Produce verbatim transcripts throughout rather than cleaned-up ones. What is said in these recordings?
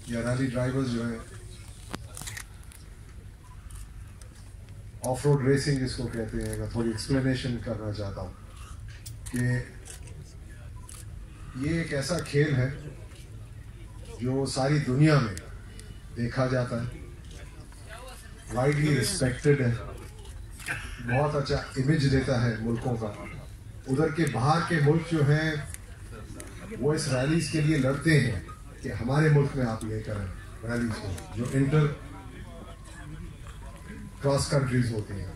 یا rally drivers جو ہیں، آف روڈ ریسنگ جس کو کہتے ہیں، میں تھوڑی ایکسپلینیشن کرنا چاہتا ہوں کہ یہ ایک ایسا کھیل ہے جو ساری دنیا میں دیکھا جاتا ہے، وائڈلی ریسپیکٹڈ ہے، بہت اچھا امیج دیتا ہے ملکوں کا. ادھر کے باہر کے ملک جو ہیں وہ اس ریلیز کے لیے لڑتے ہیں کہ ہمارے ملک میں آپ یہ کریں ریلیز کو، جو انٹر کراس کنٹریز ہوتی ہیں.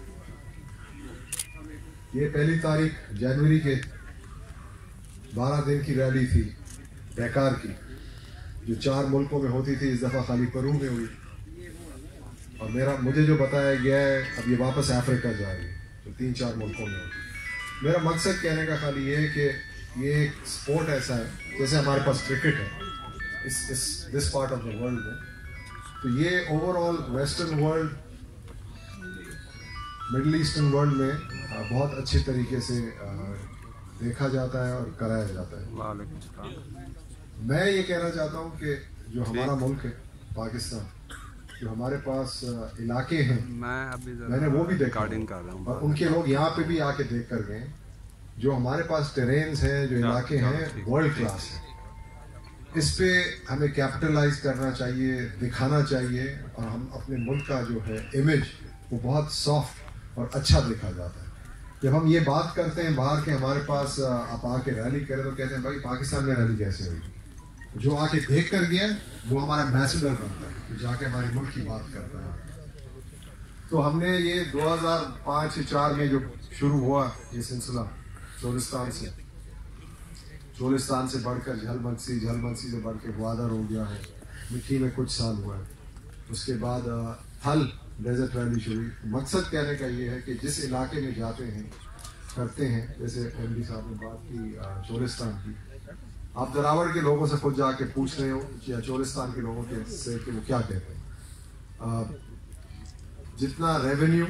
یہ پہلی تاریخ جنوری کے بارہ دن کی ریلی تھی بیکار کی، جو چار ملکوں میں ہوتی تھی، اس دفعہ خالی پرو میں ہوئی. اور میرا مجھے جو بتایا گیا ہے اب یہ واپس افریقہ جا رہی ہے، جو تین چار ملکوں میں ہوتی. میرا مقصد کہنے کا خالی یہ ہے کہ یہ ایک اسپورٹ ایسا ہے جیسے ہمارے پاس کرکٹ ہے اس اس this part of the world میں، تو یہ overall western world, middle eastern world میں بہت اچھے طریقے سے دیکھا جاتا ہے اور کرایا جاتا ہے. میں یہ کہنا چاہتا ہوں کہ جو ہمارا ملک ہے پاکستان، جو ہمارے پاس علاقے ہیں، میں نے وہ بھی دیکھا اور ان کے لوگ یہاں پہ بھی آ کے دیکھ کر گئے. جو ہمارے پاس ٹیرینز ہیں، جو علاقے ہیں، ورلڈ کلاس ہیں. اس پہ ہمیں کیپٹلائز کرنا چاہیے، دکھانا چاہیے، اور ہم اپنے ملک کا جو ہے امیج وہ بہت سافٹ اور اچھا دیکھا جاتا ہے. جب ہم یہ بات کرتے ہیں باہر کے ہمارے پاس آپ آ کے ریلی کریں تو کہتے ہیں بھائی پاکستان میں ریلی کیسے ہوئی. جو آ کے دیکھ کر گیا وہ ہمارا ایمبیسڈر بنتا ہے، جا کے ہمارے ملک کی بات کرتا ہے. تو ہم نے یہ دو ہزار پانچ چار میں جو شروع ہوا یہ سلسلہ چولستان سے چولستان سے بڑھ کر جھل منسی، جھل منسی سے بڑھ کے گوادر ہو گیا ہے، مٹھی میں کچھ سال ہوا ہے. اس کے بعد تھل ڈیزرٹ ریلی شروع. مقصد کہنے کا یہ ہے کہ جس علاقے میں جاتے ہیں کرتے ہیں، جیسے ایم ڈی صاحب نے بات کی چولستان کی، آپ دراوڑ کے لوگوں سے خود جا کے پوچھ رہے ہو یا چولستان کے لوگوں کے سے کہ وہ کیا کہتے ہیں. جتنا ریونیو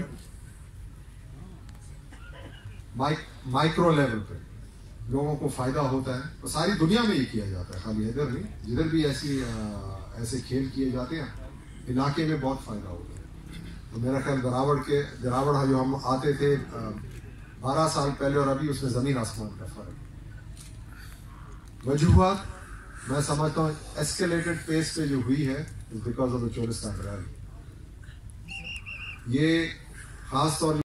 مائکرو لیول پہ لوگوں کو فائدہ ہوتا ہے تو ساری دنیا میں یہ کیا جاتا ہے، خالی ادھر نہیں، جدھر بھی ایسی ایسے کھیل کیے جاتے ہیں علاقے میں بہت فائدہ ہوتا ہے. تو میرا خیال دراوڑ کے دراوڑ جو ہم آتے تھے بارہ سال پہلے اور ابھی اس میں زمین آسمان کا فرق ہے. وجوہات میں سمجھتا ہوں ایسکیلیٹڈ پیس پہ جو ہوئی ہے because of the Cholistan rally. یہ خاص طور